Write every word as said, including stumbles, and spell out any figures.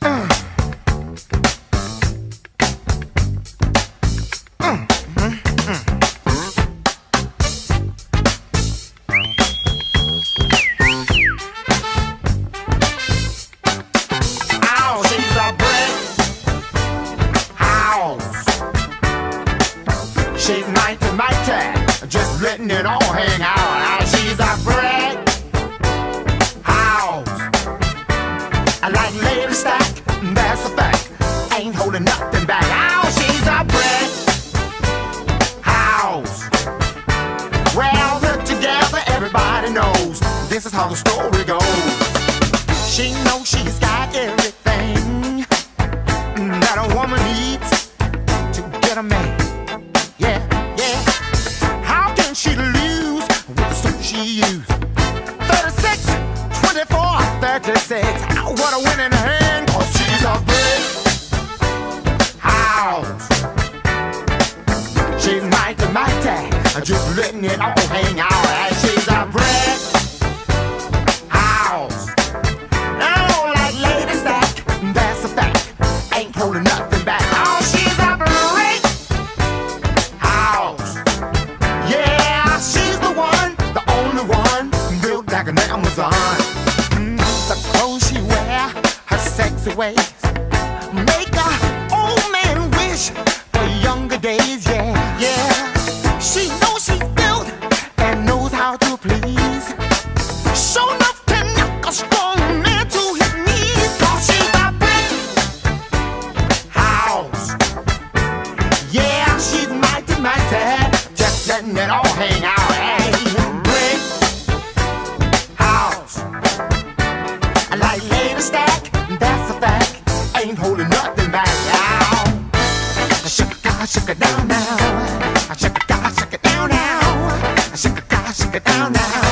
Uh. Mm, mm, mm. Ow, she's a brick house. She's mighty, mighty, just letting it all hang out. Ow, she's a brick house. I like lady stack, that's a fact. Ain't holding nothing back. Ow, she's a brick house. Well, put together, everybody knows this is how the story goes. She knows she's got everything that a woman needs to get a man. Yeah, yeah. How can she lose with the suit she used? thirty-six, twenty-four, thirty-six. Oh, what a winning hand, 'cause she's a brick house. She's mighty, mighty, just letting it all hang out. And she's a brick house. Oh, like lady stack, that's a fact. Ain't holding nothing back. Oh, she's a brick house. Yeah, she's the one, the only one, built like an Amazon. Mm, the clothes she wear, her sexy ways, make a old man wish for younger days. Yeah, yeah. She knows she's built and knows how to please. Show enough can knock a strong man to his knees. 'Cause she's a brick house. Yeah, she's mighty, mighty, just letting it all hang out. Hey, brick house. I like lady stack, that's a fact. Ain't holding nothing back. Ow. Shake it, shake it down now. Shake it, shake it down now. Shake it, shake it down now.